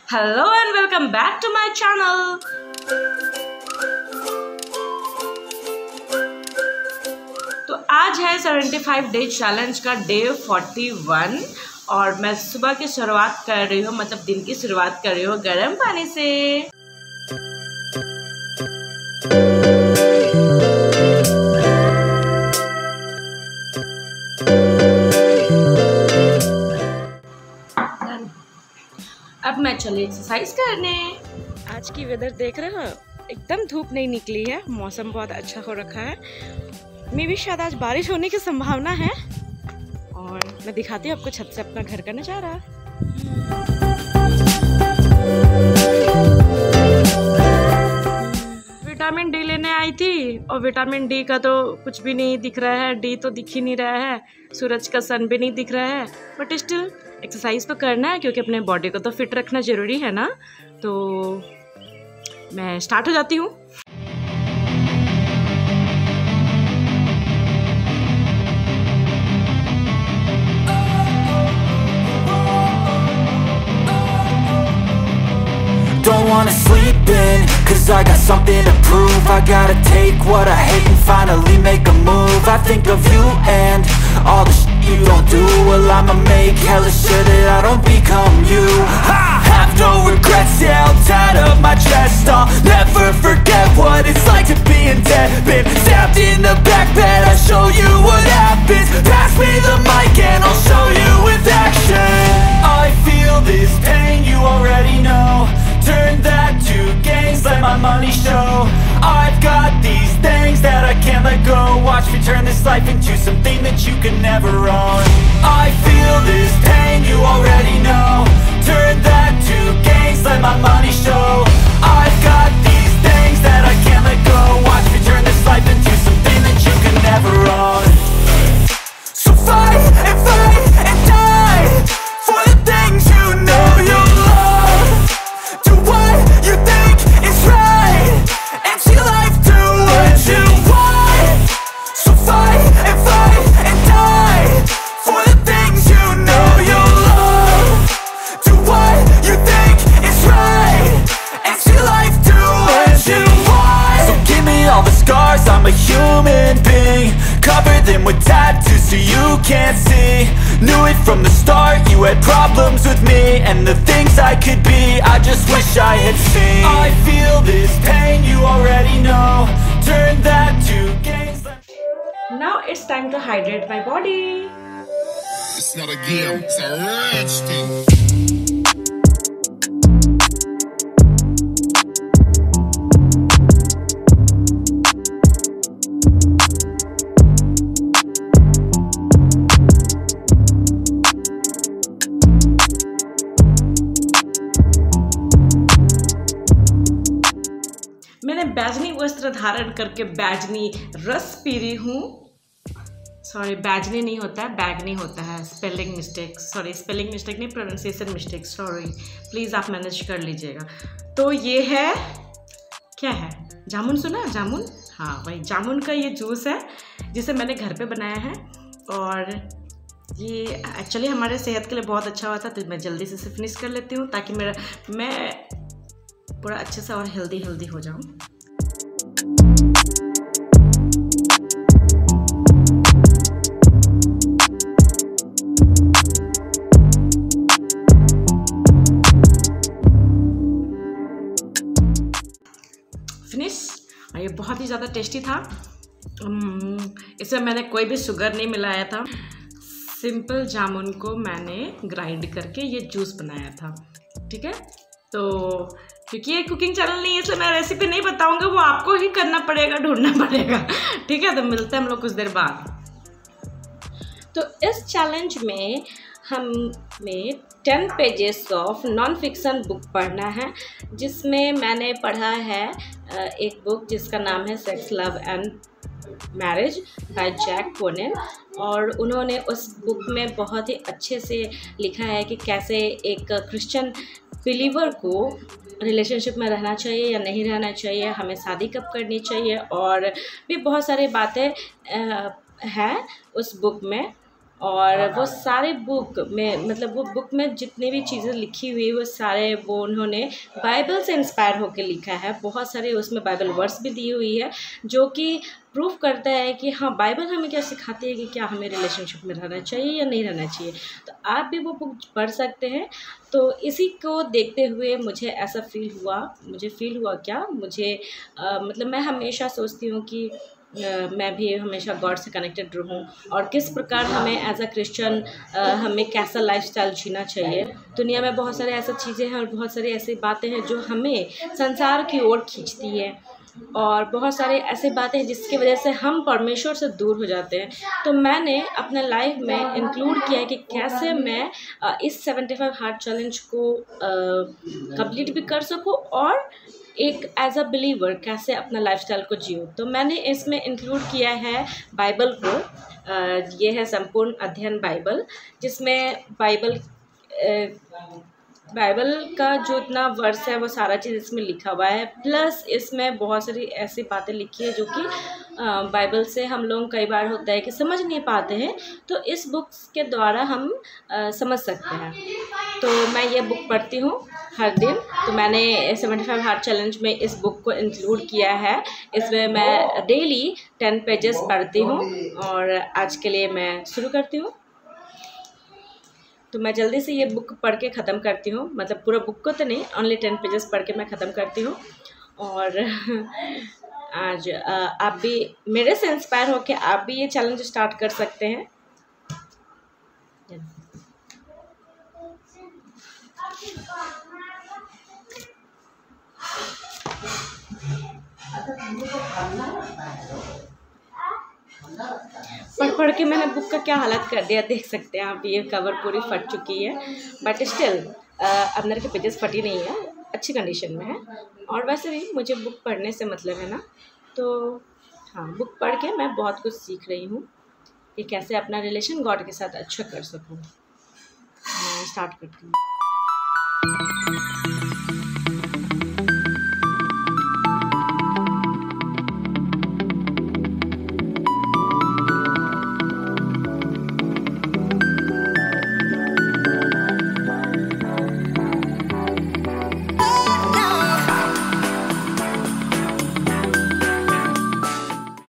Hello and welcome back to my channel. तो आज है 75 डे चैलेंज का डे 41 और मैं सुबह की शुरुआत कर रही हूँ, मतलब दिन की शुरुआत कर रही हूँ गर्म पानी से। अब मैं चली एक्सरसाइज करने। आज की वेदर देख रहे हो, एकदम धूप नहीं निकली है, मौसम बहुत अच्छा हो रखा है। मे भी शायद आज बारिश होने की संभावना है। और मैं दिखाती हूँ आपको छत से अपना घर का नजारा। विटामिन डी लेने आई थी और विटामिन डी का तो कुछ भी नहीं दिख रहा है, डी तो दिख ही नहीं रहा है, सूरज का सन भी नहीं दिख रहा है। बट स्टिल एक्सरसाइज तो करना है क्योंकि अपने बॉडी को तो फिट रखना ज़रूरी है ना। तो मैं स्टार्ट हो जाती हूँ। Don't wanna sleep in, cause I got something to prove. I gotta take what I hate and finally make a move. I think of you and all the shit you don't do. Well, I'ma make hella sure that I don't become you. I have no regrets, yeah, I'll tie it up my chest. I'll never forget what it's like to be in debt. Been stabbed in the back bed, I'll show you what happens. Pass me the mic and I'll show you with action. I feel this pain, you already know. Turn that to gains, let my money show. I've got these things that I can't let go. Watch me turn this life into something that you can never own. I feel this pain, you already know. Turn that to gains, let my money show. I've got these things that I can't let go. Watch me turn this life into something that you can never own. So fight and die for the things you know you love. Do what you think is right and see life do what you want. So fight and die for the things you know you love. Do what you think is right and see life do what you want. So give me all the scars, I'm a human being. Cover them with tattoos so you can't see. Knew it from the start, you had problems with me and the things I could be, I just wish I had seen. I feel this pain, you already know. Turn that to gains. Now it's time to hydrate my body. It's not a game, it's a rich thing. मैंने बैजनी वस्त्र धारण करके बैजनी रस P रही हूँ। Sorry, बैजनी नहीं होता है, बैगनी होता है। Spelling mistake, sorry, spelling mistake नहीं, प्रोनाउंसिएशन मिस्टेक, सॉरी, प्लीज़ आप मैनेज कर लीजिएगा। तो ये है, क्या है, जामुन सुना है? जामुन, हाँ वही जामुन का ये जूस है जिसे मैंने घर पे बनाया है। और ये एक्चुअली हमारे सेहत के लिए बहुत अच्छा हुआ था, तो मैं जल्दी से फिनिश कर लेती हूँ ताकि मैं पूरा अच्छे से और हेल्दी हो जाऊँ। फिनिश। और ये बहुत ही ज़्यादा टेस्टी था। इसमें मैंने कोई भी शुगर नहीं मिलाया था, सिंपल जामुन को मैंने ग्राइंड करके ये जूस बनाया था। ठीक है, तो क्योंकि ये कुकिंग चैनल नहीं है इसलिए मैं रेसिपी नहीं बताऊंगा, वो आपको ही करना पड़ेगा, ढूंढना पड़ेगा। ठीक है, तो मिलते हैं हम लोग कुछ देर बाद। तो इस चैलेंज में हमें 10 pages of non fiction book पढ़ना है, जिसमें मैंने पढ़ा है एक बुक जिसका नाम है Sex Love and Marriage by Jack Konen. और उन्होंने उस बुक में बहुत ही अच्छे से लिखा है कि कैसे एक क्रिश्चियन बिलीवर को रिलेशनशिप में रहना चाहिए या नहीं रहना चाहिए, हमें शादी कब करनी चाहिए, और भी बहुत सारी बातें हैं उस बुक में। और वो सारे बुक में मतलब वो बुक में जितनी भी चीज़ें लिखी हुई वो सारे वो उन्होंने बाइबल से इंस्पायर होकर लिखा है। बहुत सारे उसमें बाइबल वर्स भी दी हुई है जो कि प्रूफ करता है कि हाँ बाइबल हमें क्या सिखाती है कि क्या हमें रिलेशनशिप में रहना चाहिए या नहीं रहना चाहिए। तो आप भी वो बुक पढ़ सकते हैं। तो इसी को देखते हुए मुझे ऐसा फील हुआ मतलब मैं हमेशा सोचती हूँ कि मैं भी हमेशा गॉड से कनेक्टेड रहूं और किस प्रकार हमें एज अ क्रिश्चियन हमें कैसा लाइफस्टाइल जीना चाहिए। दुनिया में बहुत सारे ऐसी चीज़ें हैं और बहुत सारी ऐसी बातें हैं जो हमें संसार की ओर खींचती है और बहुत सारे ऐसे बातें हैं जिसकी वजह से हम परमेश्वर से दूर हो जाते हैं। तो मैंने अपने लाइफ में इंक्लूड किया है कि कैसे मैं इस 75 हार्ट चैलेंज को कंप्लीट भी कर सकूं और एक एज अ बिलीवर कैसे अपना लाइफस्टाइल को जियो। तो मैंने इसमें इंक्लूड किया है बाइबल को। ये है संपूर्ण अध्ययन बाइबल, जिसमें बाइबल का जो इतना वर्स है वो सारा चीज़ इसमें लिखा हुआ है। प्लस इसमें बहुत सारी ऐसी बातें लिखी है जो कि बाइबल से हम लोग कई बार होता है कि समझ नहीं पाते हैं, तो इस बुक्स के द्वारा हम समझ सकते हैं। तो मैं ये बुक पढ़ती हूँ हर दिन। तो मैंने 75 हार्ट चैलेंज में इस बुक को इंक्लूड किया है। इसमें मैं डेली 10 पेजेस पढ़ती हूँ और आज के लिए मैं शुरू करती हूँ। तो मैं जल्दी से ये बुक पढ़ के ख़त्म करती हूँ, मतलब पूरा बुक को तो नहीं, ओनली 10 पेजेस पढ़ के मैं ख़त्म करती हूँ। और आज आप भी मेरे से इंस्पायर होकर आप भी ये चैलेंज स्टार्ट कर सकते हैं। पढ़ के मैंने बुक का क्या हालत कर दिया देख सकते हैं आप। ये कवर पूरी फट चुकी है, बट स्टिल अंदर के पेजेस फटी नहीं है, अच्छी कंडीशन में है। और वैसे भी मुझे बुक पढ़ने से मतलब है ना, तो हाँ बुक पढ़ के मैं बहुत कुछ सीख रही हूँ कि कैसे अपना रिलेशन गॉड के साथ अच्छा कर सकूँ। मैं स्टार्ट करती हूँ।